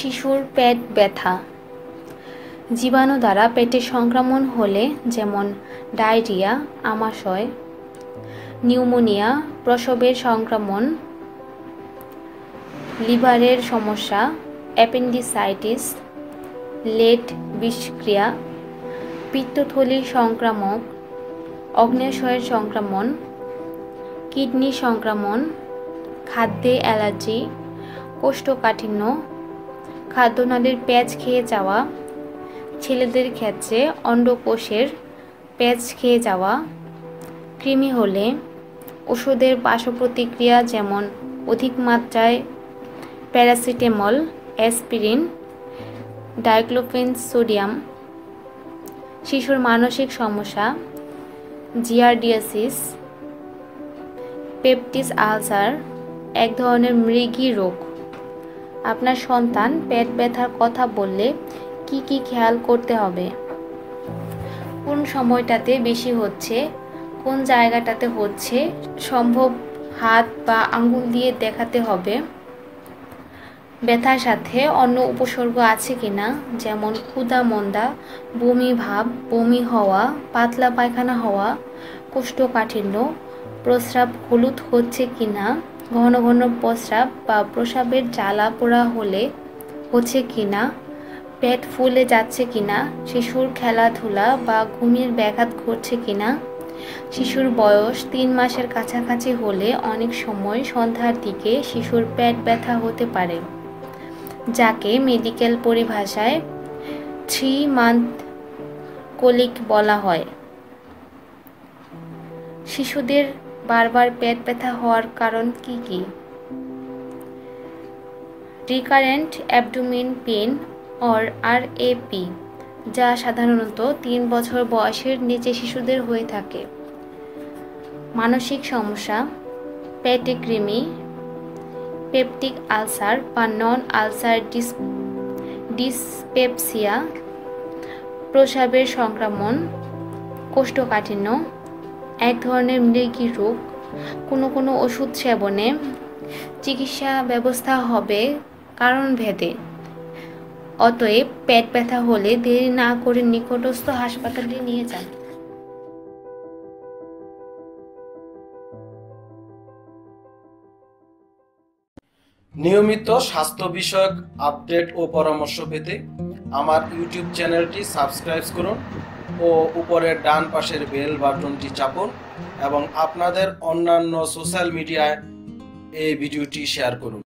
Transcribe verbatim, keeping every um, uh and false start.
শিশুর পেট ব্যথা। জীবাণু দ্বারা পেটে সংক্রমণ হলে যেমন ডায়রিয়া, আমাশয়, নিউমোনিয়া, প্রসবের সংক্রমণ, লিভারের সমস্যা, অ্যাপেন্ডিসাইটিস, লেট বিষক্রিয়া, পিত্তথলির সংক্রামক, অগ্ন্যাশয়ের সংক্রমণ, কিডনি সংক্রমণ, খাদ্যে অ্যালার্জি, কোষ্ঠকাঠিন্য, খাদ্যনালীর প্যাঁচ খেয়ে যাওয়া, ছেলেদের ক্ষেত্রে অন্ডকোষের প্যাঁচ খেয়ে যাওয়া, কৃমি হলে ওষুধের পার্শ্বপ্রতিক্রিয়া যেমন অধিক মাত্রায় প্যারাসিটামল, অ্যাসপিরিন, ডাইক্লোফেন সোডিয়াম, শিশুর মানসিক সমস্যা, জিয়ারডিয়াসিস, পেপটিস আলসার এক ধরনের মৃগী রোগ। আপনার সন্তান পেট ব্যথার কথা বললে কি কি খেয়াল করতে হবে? কোন সময়টাতে বেশি হচ্ছে, কোন জায়গাটাতে হচ্ছে, সম্ভব হাত বা আঙ্গুল দিয়ে দেখাতে হবে। ব্যথার সাথে অন্য উপসর্গ আছে কিনা, যেমন ক্ষুধা মন্দা, বমি ভাব, বমি হওয়া, পাতলা পায়খানা হওয়া, কোষ্ঠকাঠিন্য, প্রস্রাব হলুদ হচ্ছে কিনা, ঘন ঘন প্রস্রাব বা প্রস্রাবের জ্বালা পোড়া হলে হচ্ছে কিনা, পেট ফুলে যাচ্ছে কিনা, শিশুর খেলাধুলা বা ঘুমের ব্যাঘাত ঘটছে কিনা। শিশুর বয়স তিন মাসের কাছাকাছি হলে অনেক সময় সন্ধ্যার দিকে শিশুর পেট ব্যথা হতে পারে, যাকে মেডিকেল পরিভাষায় থ্রি মান্থ কোলিক বলা হয়। শিশুদের বারবার পেট ব্যথা হওয়ার কারণ কি কি? Recurrent abdomen pain or R A P, যা সাধারণত তিন বছর বয়সের নিচে শিশুদের হয়ে থাকে। মানসিক সমস্যা, পেটে কৃমি, পেপটিক আলসার বা নন আলসার ডিস ডিসপেপসিয়া, প্রস্রাবের সংক্রমণ, কোষ্ঠকাঠিন্য, এক ধরনের মৃগী রোগ। কোনো কোনো ওষুধ সেবনে চিকিৎসা ব্যবস্থা হবে কারণ ভেদে। অতএব পেট ব্যথা হলে দেরি না করে নিকটস্থ হাসপাতালে নিয়ে যান। নিয়মিত স্বাস্থ্য বিষয়ক আপডেট ও পরামর্শ পেতে আমার ইউটিউব চ্যানেলটি সাবস্ক্রাইব করুন ও উপরের ডান পাশের বেল বাটনটি চাপুন এবং আপনাদের অন্যান্য সোশ্যাল মিডিয়ায় এই ভিডিওটি শেয়ার করুন।